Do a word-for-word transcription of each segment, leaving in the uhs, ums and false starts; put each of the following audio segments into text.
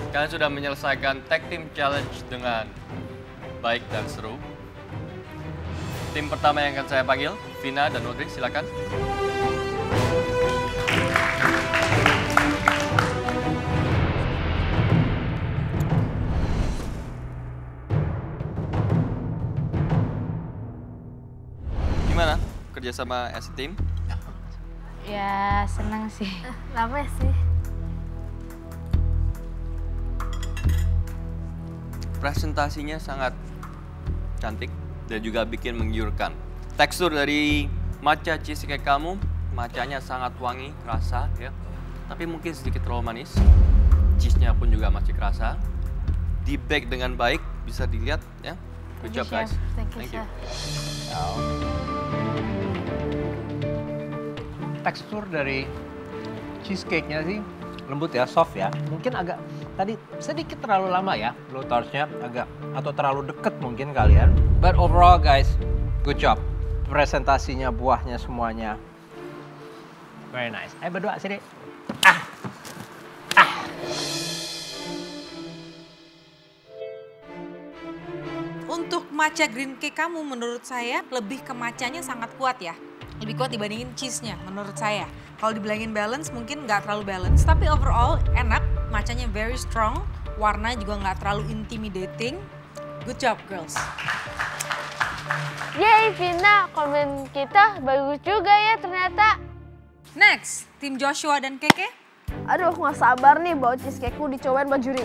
Kalian sudah menyelesaikan tag team challenge dengan baik dan seru. Tim pertama yang akan saya panggil, Vina dan Audrey, silakan. Gimana kerja sama as a team? Ya, senang sih. Lama sih. Presentasinya sangat cantik dan juga bikin menggiurkan. Tekstur dari matcha cheesecake kamu, matchanya sangat wangi, kerasa ya. Tapi mungkin sedikit terlalu manis. Cheese-nya pun juga masih kerasa. Di bake dengan baik, bisa dilihat ya. Good job guys. Thank you, Thank you. Tekstur dari cheesecake-nya sih lembut ya, soft ya. Mungkin agak tadi sedikit terlalu lama ya, low torch-nya agak atau terlalu deket mungkin kalian. But overall guys, good job. Presentasinya, buahnya semuanya very nice. Ayo berdua sini. Ah. Ah. Untuk matcha green cake kamu menurut saya lebih ke matchanya sangat kuat ya. Lebih kuat dibandingin cheese-nya menurut saya. Kalau dibilangin balance mungkin nggak terlalu balance, tapi overall enak, matchanya very strong, warna juga nggak terlalu intimidating. Good job girls. Yeay Vina, komen kita bagus juga ya ternyata. Next, tim Joshua dan Keke. Aduh aku gak sabar nih bawa cheesecake-ku dicobain sama juri.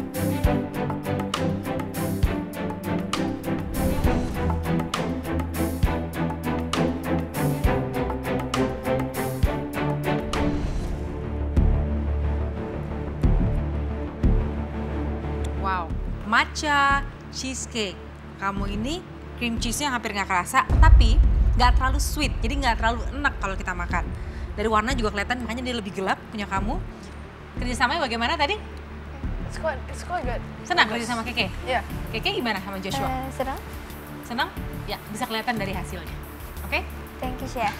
Wow, matcha cheesecake. Kamu ini cream cheese-nya hampir nggak kerasa, tapi nggak terlalu sweet, jadi nggak terlalu enak kalau kita makan. Dari warna juga kelihatan, makanya dia lebih gelap punya kamu. Kerjasamanya bagaimana tadi? It's quite, it's quite good. Senang kerja sama Keke? Iya. Keke gimana sama Joshua? Eh, senang. Senang? Ya, bisa kelihatan dari hasilnya. Oke? Thank you chef.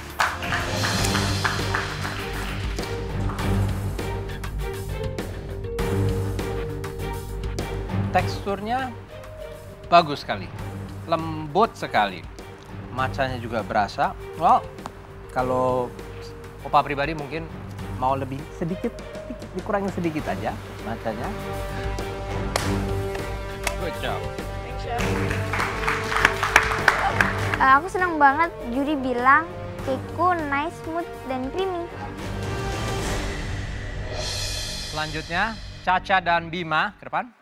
Teksturnya bagus sekali, lembut sekali. Matchanya juga berasa. Well, kalau Opa pribadi mungkin mau lebih sedikit, sedikit dikurangin sedikit aja matchanya. Good job. Thanks chef. Uh, aku senang banget juri bilang cakeku nice, smooth, dan creamy. Selanjutnya, Caca dan Bima ke depan.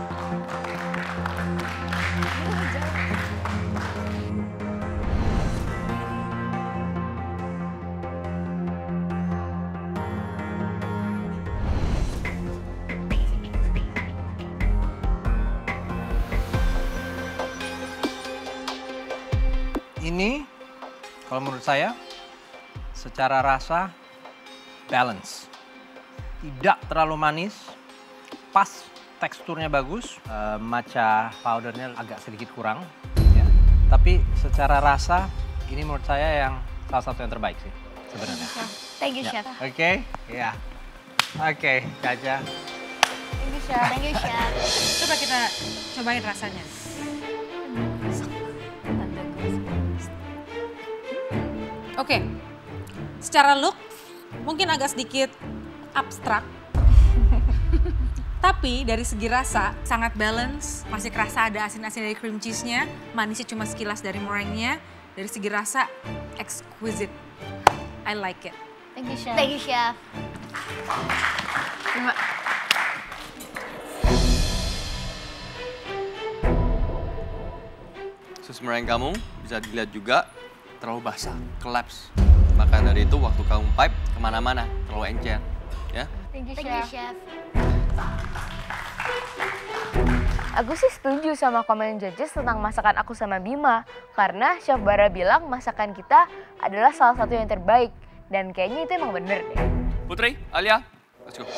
Ini, kalau menurut saya, secara rasa balance. Tidak terlalu manis, pas teksturnya bagus. Uh, matcha powdernya agak sedikit kurang. Ya. Tapi secara rasa, ini menurut saya yang salah satu yang terbaik sih sebenarnya. Thank you Ya. chef. Oke, okay? ya. Oke, okay, Caca. Thank you chef. Thank you chef. Coba kita cobain rasanya. Oke, secara look mungkin agak sedikit abstrak. Tapi dari segi rasa sangat balance, masih kerasa ada asin-asin dari cream cheese-nya, manisnya cuma sekilas dari meringue-nya. Dari segi rasa exquisite. I like it. Thank you chef. Thank you chef. Terima. Sus meringue kamu bisa dilihat juga terlalu basah, collapse. Maka dari itu waktu kamu pipe kemana-mana, terlalu encer. Ya. Thank you chef. chef. Aku sih setuju sama komen judges tentang masakan aku sama Bima. Karena Chef Bara bilang masakan kita adalah salah satu yang terbaik. Dan kayaknya itu emang bener deh. Putri, Alia, let's go.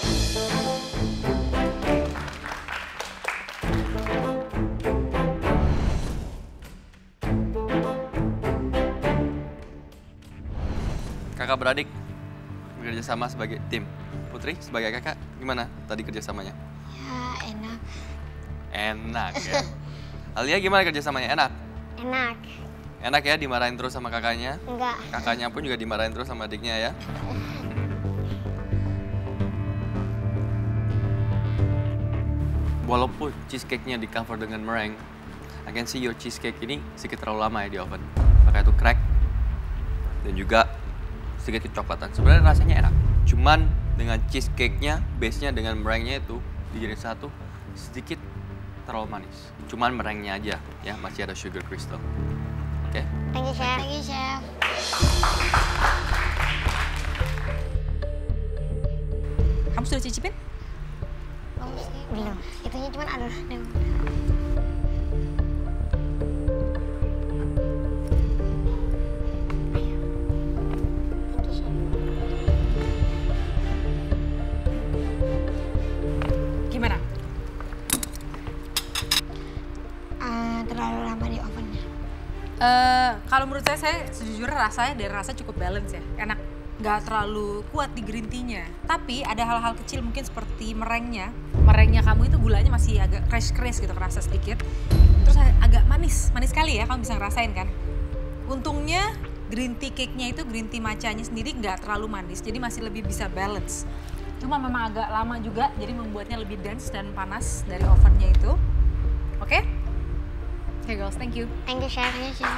Kakak beradik bekerja sama sebagai tim. Putri sebagai kakak, gimana tadi kerjasamanya? Ya Enak ya. Alia gimana kerjasamanya? Enak? Enak. Enak ya dimarahin terus sama kakaknya? Enggak. Kakaknya pun juga dimarahin terus sama adiknya ya? Walaupun cheesecake-nya di cover dengan meringue, I can see your cheesecake ini sedikit terlalu lama ya di oven. Maka itu crack dan juga sedikit kecoklatan. Sebenarnya rasanya enak. Cuman dengan cheesecake-nya, base-nya dengan meringue-nya itu dijadiin satu sedikit terlalu manis. Cuman meringue-nya aja ya, masih ada sugar crystal. Oke? Okay? Thank you, Chef. Thank you, Chef. Kamu sudah cicipin? Belum sih. Belum. Itunya cuma ada. Gimana? Uh, terlalu lama di ovennya. Uh, kalau menurut saya, saya sejujurnya rasanya dari rasa cukup balance ya, enak. Nggak terlalu kuat di green tea-nya. Tapi ada hal-hal kecil mungkin seperti meringue-nya. Meringue-nya kamu itu gulanya masih agak crash-crash gitu, kerasa sedikit. Terus agak manis, manis sekali ya, kamu bisa ngerasain kan. Untungnya green tea cake-nya itu, green tea matcha-nya sendiri nggak terlalu manis, jadi masih lebih bisa balance. Cuma memang agak lama juga, jadi membuatnya lebih dense dan panas dari ovennya itu. Oke? Okay? Oke okay, girls, thank you. Thank you, Chef. Thank you, Chef.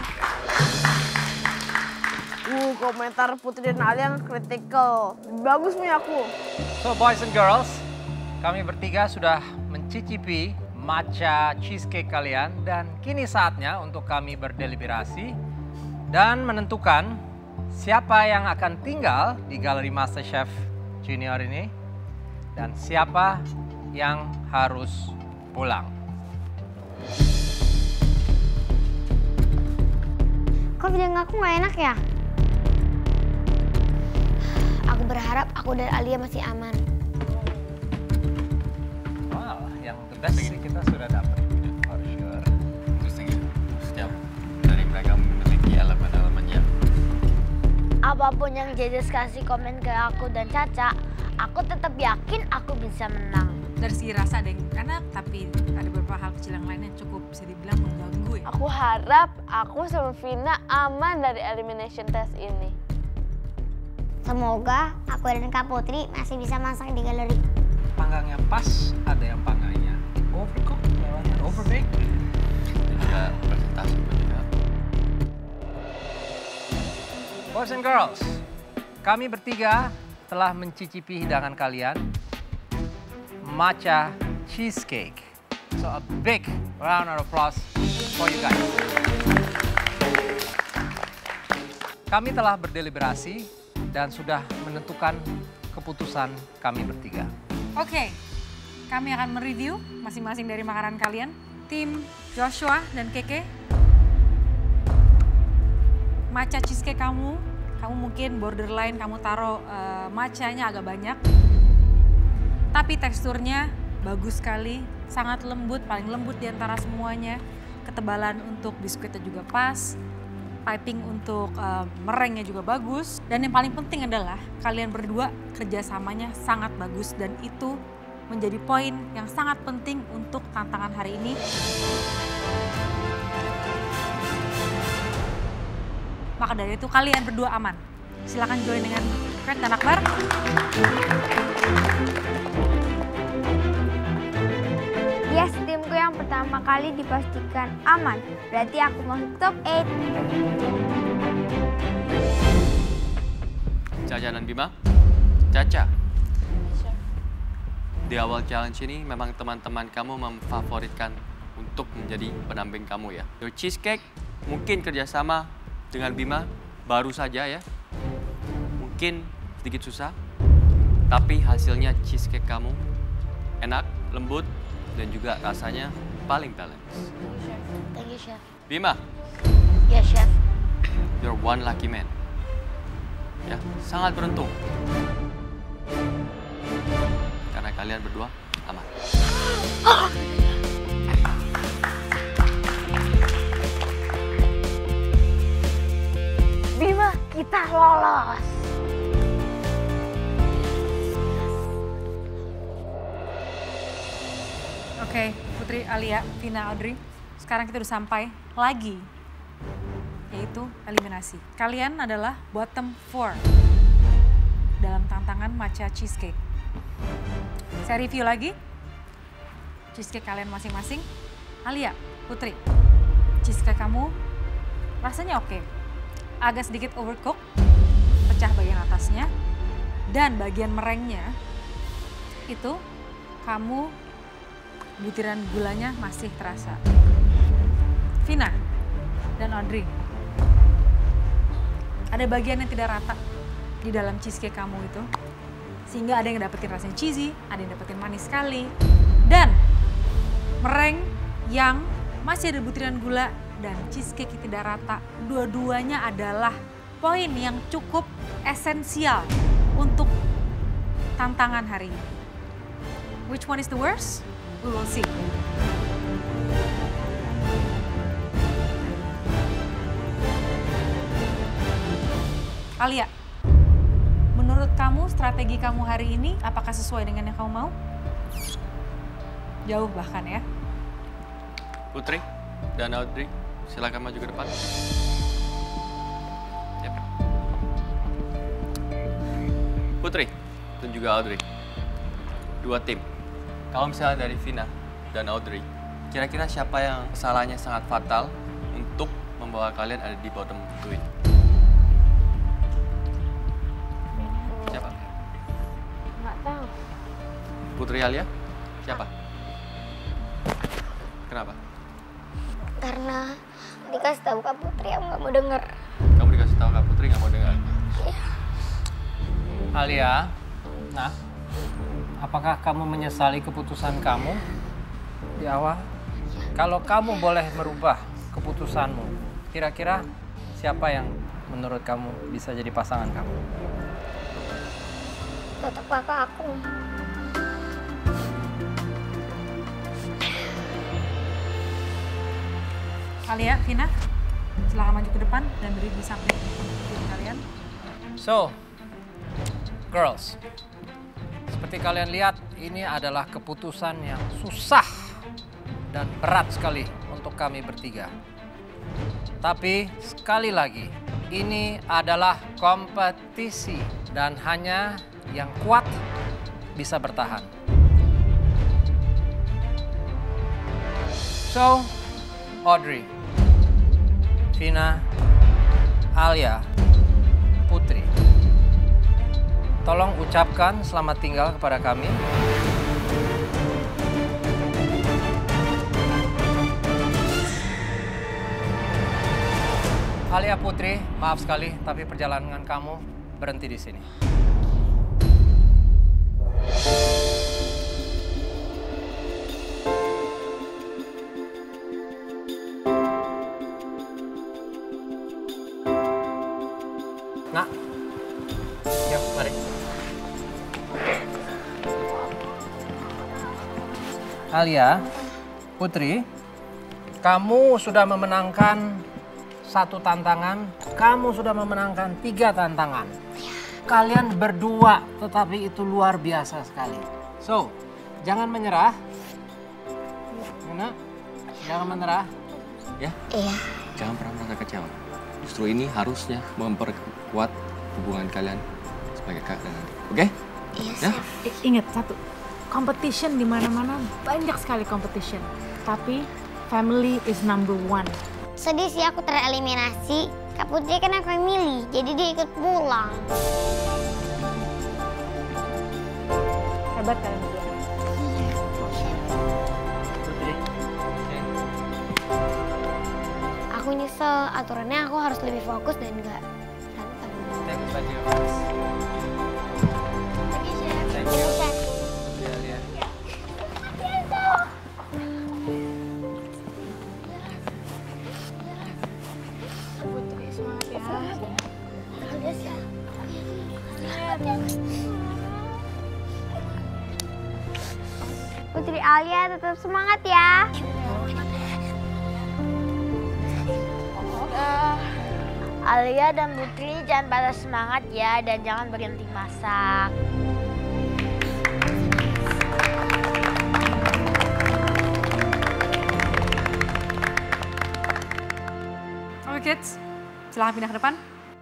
Uh, komentar Putri dan Alia kritikal. Bagus nih aku. So boys and girls, kami bertiga sudah mencicipi matcha cheesecake kalian dan kini saatnya untuk kami berdeliberasi dan menentukan siapa yang akan tinggal di Galeri MasterChef Junior ini dan siapa yang harus pulang. Kok feeling aku nggak enak ya? Aku berharap aku dan Alia masih aman. Wow, yang the best sih kita sudah dapat, for sure. Interesting ya. Setiap dari mereka memiliki elemen-elemennya. Apapun yang Jejes kasih komen ke aku dan Caca, aku tetap yakin aku bisa menang. Dari segi rasa ada yang enak, tapi ada beberapa hal kecil yang lainnya cukup bisa dibilang mengganggu ya. Aku harap aku sama Vina aman dari elimination test ini. Semoga aku dan Kak Putri masih bisa masak di galeri. Panggangnya pas, ada yang panggangnya overcook, lewatnya overbake. Dan juga presentasi pun juga. Boys and girls, kami bertiga telah mencicipi hidangan kalian, matcha cheesecake. So a big round of applause for you guys. Kami telah berdeliberasi dan sudah menentukan keputusan kami bertiga. Oke, kami akan mereview masing-masing dari makanan kalian. Tim Joshua dan Keke. Matcha cheesecake kamu, kamu mungkin borderline kamu taruh uh, matchanya agak banyak. Tapi teksturnya bagus sekali, sangat lembut, paling lembut di antara semuanya. Ketebalan untuk biskuitnya juga pas. Piping untuk uh, meringue juga bagus. Dan yang paling penting adalah kalian berdua kerjasamanya sangat bagus. Dan itu menjadi poin yang sangat penting untuk tantangan hari ini. Maka dari itu kalian berdua aman. Silakan join dengan Fred dan Akbar. Yes, timku yang pertama kali dipastikan aman. Berarti aku masuk top delapan. Caca dan Bima. Caca. Di awal challenge ini memang teman-teman kamu memfavoritkan untuk menjadi pendamping kamu ya. Your cheesecake mungkin kerjasama dengan Bima baru saja ya. Mungkin sedikit susah, tapi hasilnya cheesecake kamu enak, lembut, dan juga rasanya paling balance. Thank you, Chef. Bima, Ya, Chef. you're one lucky man. Ya, sangat beruntung. Karena kalian berdua aman. Bima, kita lolos. Oke, Putri, Alia, Vina, Audrey. Sekarang kita udah sampai lagi, yaitu eliminasi. Kalian adalah bottom four dalam tantangan matcha cheesecake. Saya review lagi. Cheesecake kalian masing-masing. Alia, Putri, cheesecake kamu rasanya oke. Agak sedikit overcook, pecah bagian atasnya. Dan bagian merengnya itu kamu butiran gulanya masih terasa. Vina dan Audrey, ada bagian yang tidak rata di dalam cheesecake kamu itu. Sehingga ada yang dapetin rasanya cheesy, ada yang dapetin manis sekali. Dan mereng yang masih ada butiran gula dan cheesecake yang tidak rata. Dua-duanya adalah poin yang cukup esensial untuk tantangan hari ini. Which one is the worst? We will see. Alia, menurut kamu strategi kamu hari ini apakah sesuai dengan yang kamu mau? Jauh bahkan ya. Putri dan Audrey, silakan maju ke depan. Yep. Putri dan juga Audrey, dua tim. Kalau misalnya dari Vina dan Audrey, kira-kira siapa yang kesalahannya sangat fatal untuk membawa kalian ada di bottom two ini? Siapa? Nggak tahu. Putri Alia? Siapa? Kenapa? Karena dikasih tahu Kak Putri, aku nggak mau denger. Kamu dikasih tahu Kak Putri nggak mau dengar? Alia, nah, apakah kamu menyesali keputusan kamu di awal? Kalau kamu boleh merubah keputusanmu, kira-kira siapa yang menurut kamu bisa jadi pasangan kamu? Tetap kakak aku. Alia, Vina, silakan maju ke depan dan beri di samping tim kalian. So, girls, seperti kalian lihat, ini adalah keputusan yang susah dan berat sekali untuk kami bertiga. Tapi sekali lagi, ini adalah kompetisi dan hanya yang kuat bisa bertahan. So, Audrey, Vina, Alia, Putri, tolong ucapkan selamat tinggal kepada kami. Alia, Putri, maaf sekali, tapi perjalanan kamu berhenti di sini. Nak, yuk mari. Alia, Putri, kamu sudah memenangkan satu tantangan, kamu sudah memenangkan tiga tantangan. Kalian berdua, tetapi itu luar biasa sekali. So, jangan menyerah. Mana? Jangan menyerah. Ya? Iya. Jangan pernah merasa kecewa. Justru ini harusnya memperkuat hubungan kalian sebagai kakak dan adik. Oke? Iya, Ya? I- Ingat satu, competition di mana-mana banyak sekali competition. Tapi family is number one. Sedih sih aku tereliminasi. Kak Putri kan aku yang milih, jadi dia ikut pulang. Hebat kalian berdua. Putri. Aku nyesel, aturannya aku harus lebih fokus dan nggak berantem. Thank you, Putri. Thank you, Chef. Putri Alia. Bagus ya. Putri Alia tetap semangat ya. Alia dan Putri jangan pada semangat ya dan jangan berhenti masak. kids. Silahkan pindah ke depan.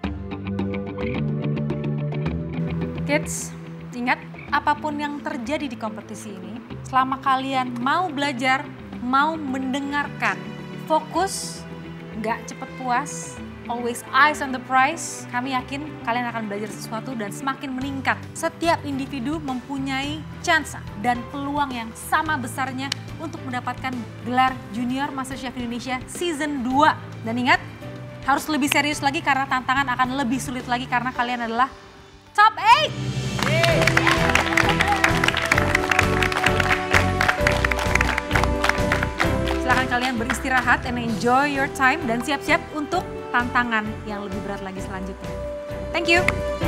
Kids, ingat apapun yang terjadi di kompetisi ini, selama kalian mau belajar, mau mendengarkan, fokus, nggak cepet puas, always eyes on the prize, kami yakin kalian akan belajar sesuatu dan semakin meningkat. Setiap individu mempunyai chance dan peluang yang sama besarnya untuk mendapatkan gelar Junior MasterChef Indonesia Season dua. Dan ingat, harus lebih serius lagi karena tantangan akan lebih sulit lagi karena kalian adalah top eight. Silakan kalian beristirahat and enjoy your time dan siap-siap untuk tantangan yang lebih berat lagi selanjutnya. Thank you.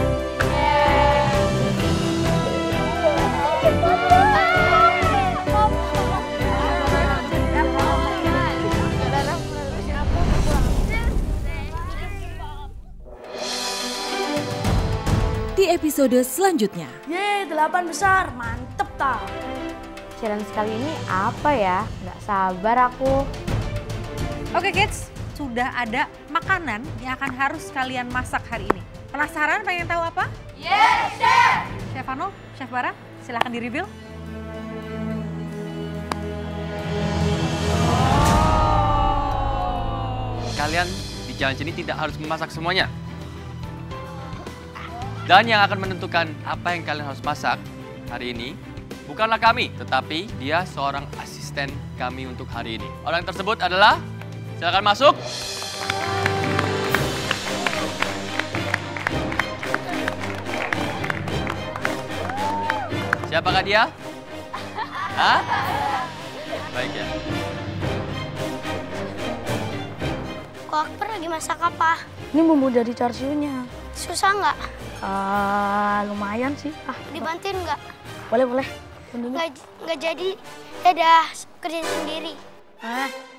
Di episode selanjutnya. Yeay, delapan besar. Mantep, tak? Challenge kali ini apa ya? Nggak sabar aku. Oke kids, sudah ada makanan yang akan harus kalian masak hari ini. Penasaran pengen tahu apa? Yes, Chef! Chef Anu, Chef Bara, silahkan di-reveal. Kalian di challenge ini tidak harus memasak semuanya. Dan yang akan menentukan apa yang kalian harus masak hari ini bukanlah kami, tetapi dia seorang asisten kami untuk hari ini. Orang tersebut adalah, silakan masuk. Siapakah dia? Hah? Baik ya. Kok Akbar lagi masak apa? Ini bumbu dari char siu-nya. Susah nggak? Ah, lumayan sih. Ah, Dibantuin nggak? boleh, boleh. Tunggu. Nggak nggak jadi. Dadah, kerja sendiri. Ah,